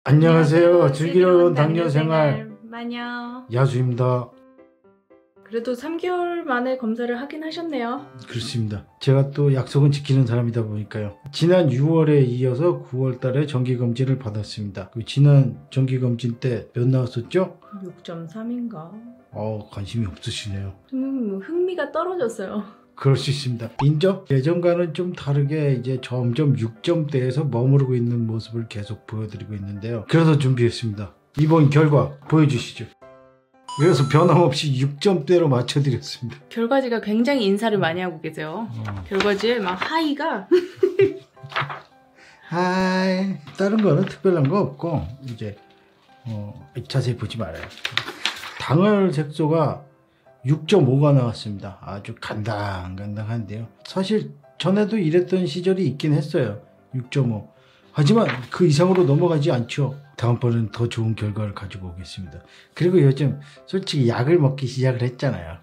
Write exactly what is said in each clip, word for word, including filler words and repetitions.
안녕하세요. 즐기려는 당뇨생활 마녀 야수입니다. 그래도 삼 개월 만에 검사를 하긴 하셨네요. 그렇습니다. 제가 또 약속은 지키는 사람이다 보니까요. 지난 유월에 이어서 구월 달에 정기검진을 받았습니다. 그 지난 정기검진 때 몇 나왔었죠? 육 점 삼인가? 어, 관심이 없으시네요. 좀 흥미가 떨어졌어요. 그럴 수 있습니다. 인정? 예전과는 좀 다르게 이제 점점 육 점대에서 머무르고 있는 모습을 계속 보여드리고 있는데요. 그래서 준비했습니다. 이번 결과 보여주시죠. 그래서 변함없이 육 점대로 맞춰드렸습니다. 결과지가 굉장히 인사를 많이 하고 계세요. 어. 결과지에 막 하이가 하이. 다른 거는 특별한 거 없고 이제 어, 자세히 보지 말아요. 당월 색소가 육 점 오가 나왔습니다. 아주 간당간당한데요. 사실 전에도 이랬던 시절이 있긴 했어요. 육 점 오. 하지만 그 이상으로 넘어가지 않죠. 다음번엔 더 좋은 결과를 가지고 오겠습니다. 그리고 요즘 솔직히 약을 먹기 시작을 했잖아요.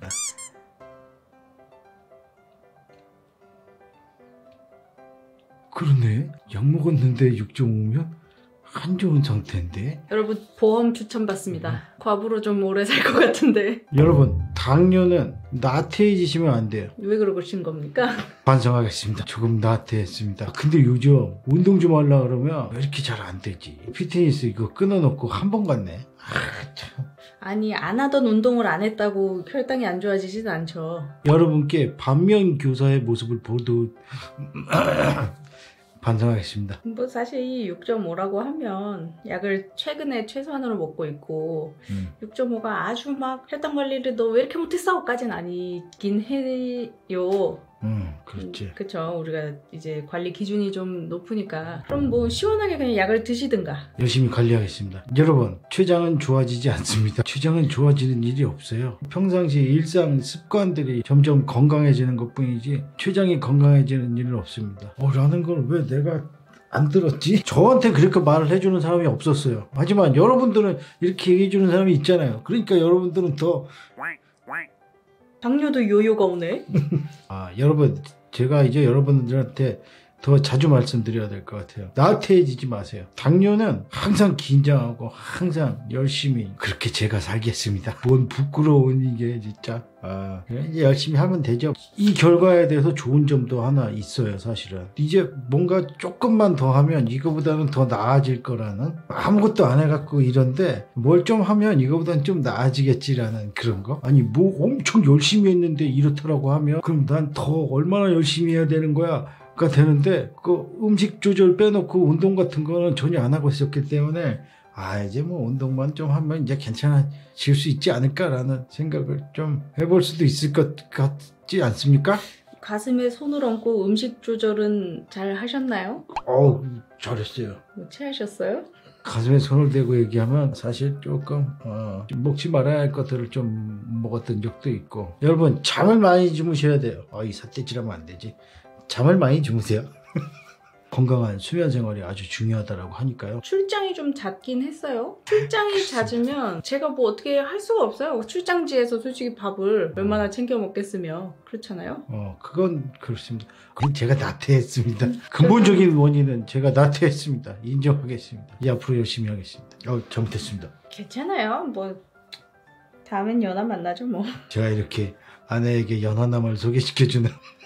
그러네. 약 먹었는데 육 점 오면 안 좋은 상태인데. 여러분 보험 추천받습니다. 과부로 좀 오래 살 것 같은데. 여러분 당뇨는 나태해지시면 안 돼요. 왜 그러신 겁니까? 반성하겠습니다. 조금 나태했습니다. 근데 요즘 운동 좀 하려고 그러면 왜 이렇게 잘 안 되지? 피트니스 이거 끊어놓고 한 번 갔네. 아, 참. 아니 안 하던 운동을 안 했다고 혈당이 안 좋아지진 않죠. 여러분께 반면 교사의 모습을 보도 반성하겠습니다. 뭐 사실 이 육 점 오라고 하면 약을 최근에 최소한으로 먹고 있고 음. 육 점 오가 아주 막 혈당 관리를 너 왜 이렇게 못했어? 까진 아니긴 해요. 음, 그렇지. 음, 그쵸. 우리가 이제 관리 기준이 좀 높으니까 그럼 뭐 시원하게 그냥 약을 드시든가. 열심히 관리하겠습니다. 여러분, 췌장은 좋아지지 않습니다. 췌장은 좋아지는 일이 없어요. 평상시 일상 습관들이 점점 건강해지는 것뿐이지 췌장이 건강해지는 일은 없습니다. 어, 라는 걸 왜 내가 안 들었지? 저한테 그렇게 말을 해주는 사람이 없었어요. 하지만 여러분들은 이렇게 얘기해주는 사람이 있잖아요. 그러니까 여러분들은 더 당뇨도 요요가 오네. 아, 여러분, 제가 이제 여러분들한테 더 자주 말씀드려야 될 것 같아요. 나태해지지 마세요. 당뇨는 항상 긴장하고 항상 열심히 그렇게 제가 살겠습니다. 뭔 부끄러운 이게 진짜. 아, 이제 열심히 하면 되죠. 이 결과에 대해서 좋은 점도 하나 있어요, 사실은. 이제 뭔가 조금만 더 하면 이거보다는 더 나아질 거라는, 아무것도 안 해갖고 이런데 뭘 좀 하면 이거보다는 좀 나아지겠지라는 그런 거. 아니 뭐 엄청 열심히 했는데 이렇더라고 하면 그럼 난 더 얼마나 열심히 해야 되는 거야 가 되는데 그 음식 조절 빼놓고 운동 같은 거는 전혀 안 하고 있었기 때문에 아 이제 뭐 운동만 좀 하면 이제 괜찮아질 수 있지 않을까라는 생각을 좀 해볼 수도 있을 것 같지 않습니까? 가슴에 손을 얹고 음식 조절은 잘 하셨나요? 어우 잘했어요. 뭐 체하셨어요? 가슴에 손을 대고 얘기하면 사실 조금 어, 좀 먹지 말아야 할 것들을 좀 먹었던 적도 있고. 여러분 잠을 많이 주무셔야 돼요. 어, 이 삿대질하면 안 되지. 잠을 많이 주무세요. 건강한 수면 생활이 아주 중요하다고 하니까요. 출장이 좀 잦긴 했어요. 출장이 잦으면 제가 뭐 어떻게 할 수가 없어요. 출장지에서 솔직히 밥을 얼마나 챙겨 먹겠으며 그렇잖아요. 어 그건 그렇습니다. 그건 제가 나태했습니다. 근본적인 원인은 제가 나태했습니다. 인정하겠습니다. 이 앞으로 열심히 하겠습니다. 어 잘못했습니다. 괜찮아요. 뭐 다음엔 연하 만나죠 뭐. 제가 이렇게 아내에게 연하남을 소개시켜주는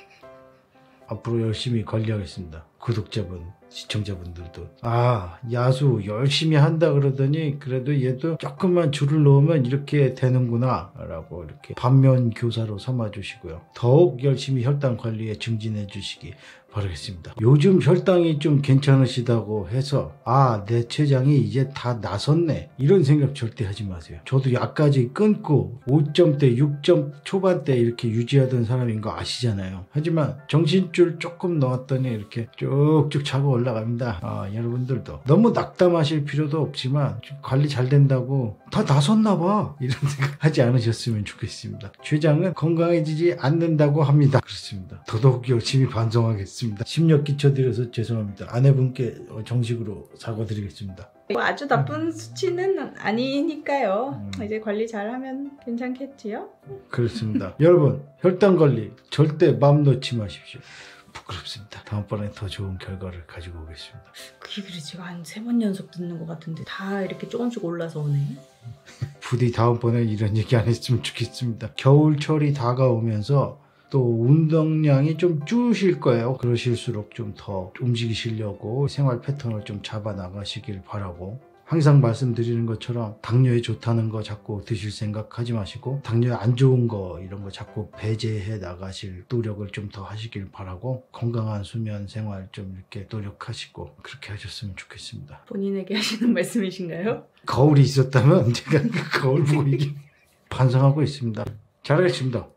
앞으로 열심히 관리하겠습니다. 구독자분, 시청자분들도 아 야수 열심히 한다 그러더니 그래도 얘도 조금만 줄을 놓으면 이렇게 되는구나 라고 이렇게 반면 교사로 삼아 주시고요. 더욱 열심히 혈당 관리에 증진해 주시기 바라겠습니다. 요즘 혈당이 좀 괜찮으시다고 해서 아 내 췌장이 이제 다 나섰네 이런 생각 절대 하지 마세요. 저도 약까지 끊고 오 점대 육 점 초반대 이렇게 유지하던 사람인 거 아시잖아요. 하지만 정신줄 조금 넣었더니 이렇게 쭉쭉 차고 올라갑니다. 아, 여러분들도 너무 낙담하실 필요도 없지만 관리 잘 된다고 다 나섰나 봐 이런 생각 하지 않으셨으면 좋겠습니다. 췌장은 건강해지지 않는다고 합니다. 그렇습니다. 더더욱 열심히 반성하겠습니다. 심력 끼쳐드려서 죄송합니다. 아내분께 정식으로 사과드리겠습니다. 뭐 아주 나쁜 수치는 아니니까요. 음. 이제 관리 잘하면 괜찮겠지요? 그렇습니다. 여러분 혈당 관리 절대 마음 놓지 마십시오. 부끄럽습니다. 다음번에 더 좋은 결과를 가지고 오겠습니다. 그 얘기를 제가 한 세 번 연속 듣는 것 같은데 다 이렇게 조금씩 올라서 오네. 부디 다음번에 이런 얘기 안 했으면 좋겠습니다. 겨울철이 다가오면서 또 운동량이 좀 줄으실 거예요. 그러실수록 좀 더 움직이시려고 생활 패턴을 좀 잡아 나가시길 바라고, 항상 말씀드리는 것처럼 당뇨에 좋다는 거 자꾸 드실 생각하지 마시고 당뇨에 안 좋은 거 이런 거 자꾸 배제해 나가실 노력을 좀 더 하시길 바라고, 건강한 수면 생활 좀 이렇게 노력하시고 그렇게 하셨으면 좋겠습니다. 본인에게 하시는 말씀이신가요? 거울이 있었다면 제가 그 거울 보고 이게 반성하고 있습니다. 잘하겠습니다.